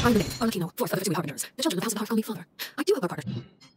I'm the name, Arlecchino, fourth of the two harbingers. The children of the House of the Hearth call me Father. I do have a partner.